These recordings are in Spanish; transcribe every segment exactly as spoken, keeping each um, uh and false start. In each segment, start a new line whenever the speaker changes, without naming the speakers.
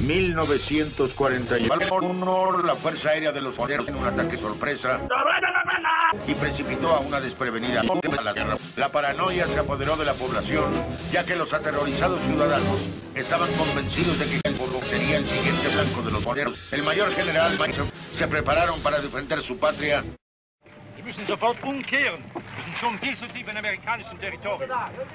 mil novecientos cuarenta y uno, la Fuerza Aérea de los Monteros en un ataque sorpresa y precipitó a una desprevenida a la guerra. La paranoia se apoderó de la población, ya que los aterrorizados ciudadanos estaban convencidos de que el burro sería el siguiente blanco de los Monteros. El mayor general Mason se prepararon para defender su patria.
Wir müssen sofort umkehren. Wir sind schon viel zu tief in amerikanischen Territorium.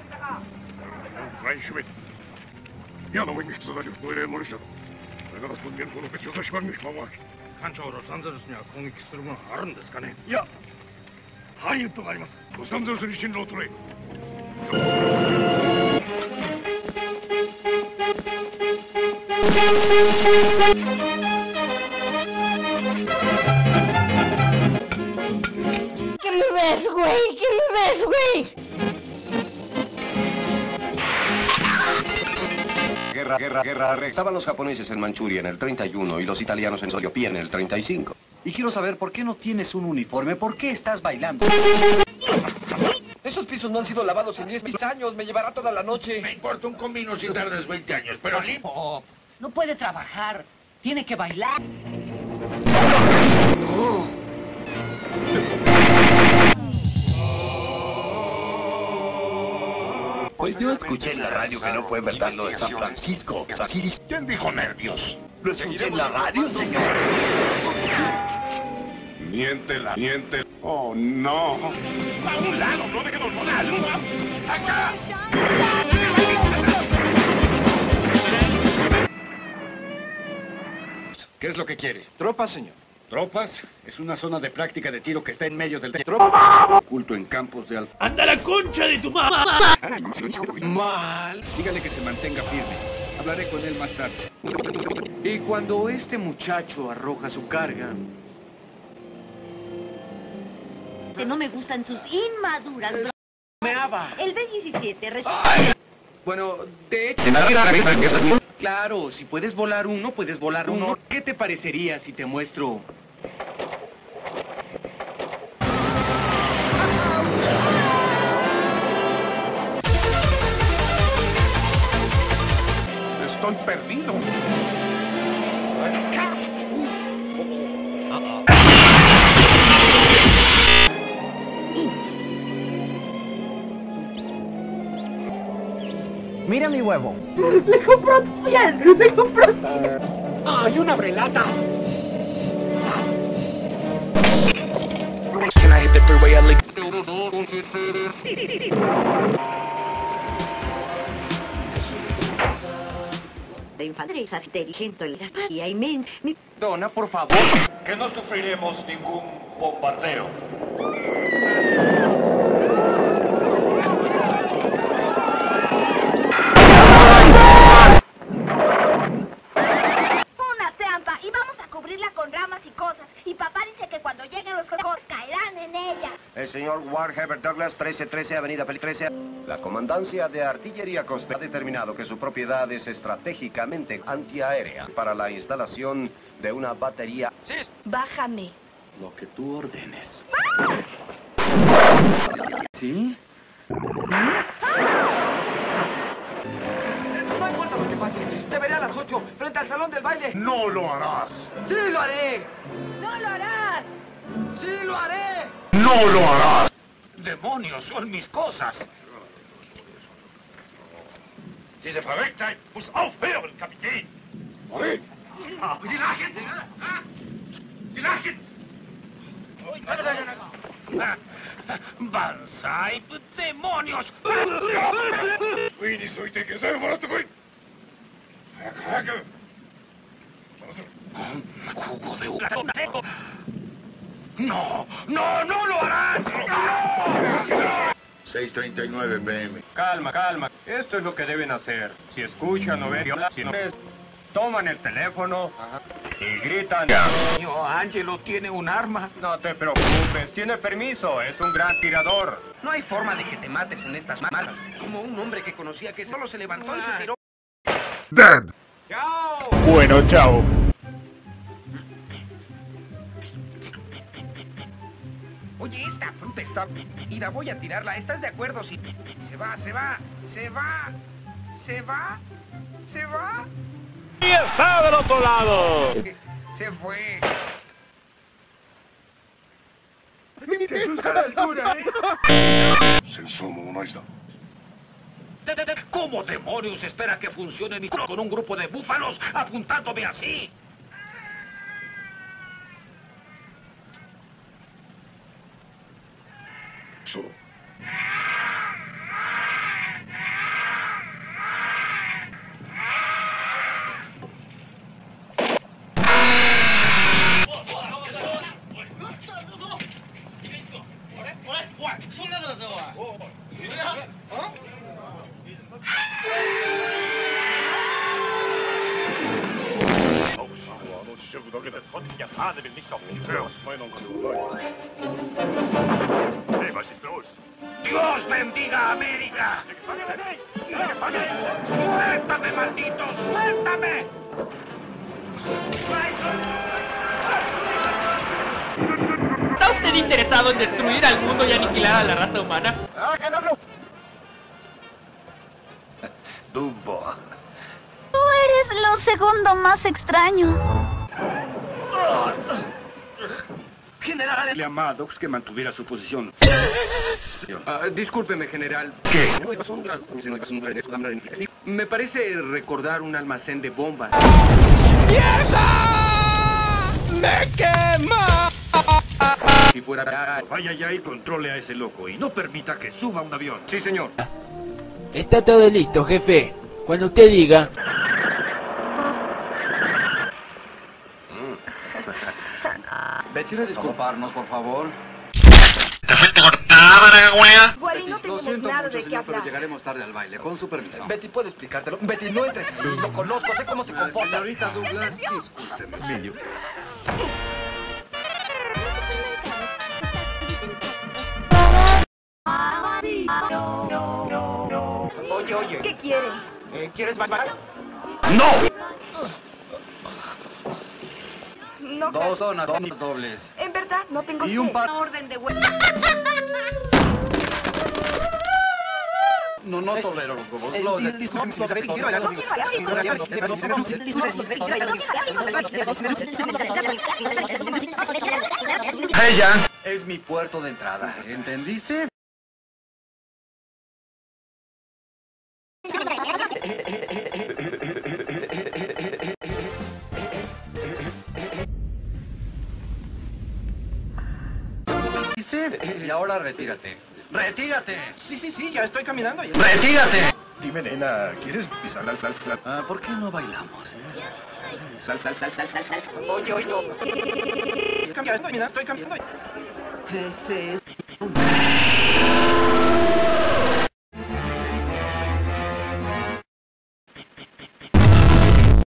¿Qué me ves, güey? ¿Qué me ves, güey?
Guerra, guerra, guerra. Estaban los japoneses en Manchuria en el treinta y uno y los italianos en Soliopía en el treinta y cinco.
Y quiero saber por qué no tienes un uniforme, por qué estás bailando. Esos pisos no han sido lavados en diez años, me llevará toda la noche.
Me importa un comino si tardas veinte años, pero limpio.
Oh, no puede trabajar, tiene que bailar.
Pues yo escuché en la radio que no fue verdad lo de San Francisco.
¿Quién dijo nervios?
Lo escuché en la radio, señor.
Miéntela, miente. Oh, no. A un lado, no deje normal. ¡Acá!
¿Qué es lo que quiere?
Tropas, señor.
¿Tropas? Es una zona de práctica de tiro que está en medio del tropa. Oculto en campos de alfa.
¡Anda la concha de tu mamá!
Mal. Dígale que se mantenga firme. Hablaré con él más tarde. Y cuando este muchacho arroja su carga...
No me gustan sus inmaduras.
Meaba.
El B diecisiete resulta...
Bueno, de hecho... Claro, si puedes volar uno, puedes volar uno. ¿Qué te parecería si te muestro?
Estoy perdido.
Mira mi huevo.
¡Le compró bien! ¡Le compró!
¡Ay, un abrelatas!
La infantería es inteligente en la patria y men...
Dona, por favor.
Que no sufriremos ningún bombardeo.
Una trampa y vamos a cubrirla con ramas y cosas. Y papá dice que cuando lleguen los cocos caerán en ella.
El señor Ward Herbert Douglas, trece trece, Avenida Feliz trece. La Comandancia de Artillería Costera ha determinado que su propiedad es estratégicamente antiaérea para la instalación de una batería.
Sí.
Bájame.
Lo que tú ordenes. ¿Sí? No importa lo que pase. Te veré a las ocho, frente al salón del baile.
No lo harás.
¡Sí lo haré!
¡No lo harás!
¡Sí lo haré!
No lo harás.
Demonios, son mis cosas. Diese Verrücktheit muss aufhören, Kapitän.
¿Oye?
Sie lachen! Ah? Sie lachen! Banzai, demonios! Jugo de uva. No, no, no lo harás.
seis treinta y nueve P M.
Calma, calma. Esto es lo que deben hacer. Si escuchan o ven, si no ves, toman el teléfono y gritan.
Señor Angelo tiene un arma.
No te preocupes, tiene permiso, es un gran tirador.
No hay forma de que te mates en estas malas. Como un hombre que conocía que solo se levantó y se tiró.
Dead.
¡Chao!
Bueno, chao.
Oye, esta fruta está... Y la voy a tirarla. ¿Estás de acuerdo? Si... Se va, se va, se va, se va, se va.
¡Está del otro lado!
Se fue.
¡Qué susto de altura, eh!
¿Cómo demonios espera que funcione mi con un grupo de búfalos apuntándome así? ¡Dios bendiga a América! ¡Suéltame, malditos! ¡Suéltame!
¿Está usted interesado en destruir al mundo y aniquilar a la raza humana?
Dumbo.
Tú eres lo segundo más extraño.
General,
Le a Maddox que mantuviera su posición. Ah, discúlpeme, general.
¿Qué?
Me parece recordar un almacén de bombas.
¡Mierda! ¡Me quema!
Si fuera...
Vaya ya y controle a ese loco y no permita que suba un avión.
Sí, señor.
Está todo listo, jefe. Cuando usted diga.
Betty, disculparnos, por favor.
¿Te fuiste cortada, Baragüea?
Wally, no tenemos nada de qué hablar. Pero llegaremos tarde al baile, con su permiso. Betty, ¿puedo explicártelo? Betty, no entres aquí. Lo conozco, sé cómo se comporta. Señorita Douglas, discúlpeme. Emilio.
Oye, oye. ¿Qué quiere?
Eh, ¿Quieres bailar?
¡No!
No.
Dos zonas, dos dobles.
En verdad, no tengo
Y un par...
orden de huevo.
No, no tolero los huevos. Los de... Ella es mi puerto de entrada. ¿Entendiste? Y ahora retírate. ¡Retírate!
Sí, sí, sí, ya estoy caminando. Ya.
¡Retírate!
Dime, nena, ¿quieres pisar al sal, sal?
Ah, ¿por qué no bailamos?
Sal, sal, sal, sal, sal, sal. Oye, oye, oye. Estoy caminando, estoy caminando.
Ese es...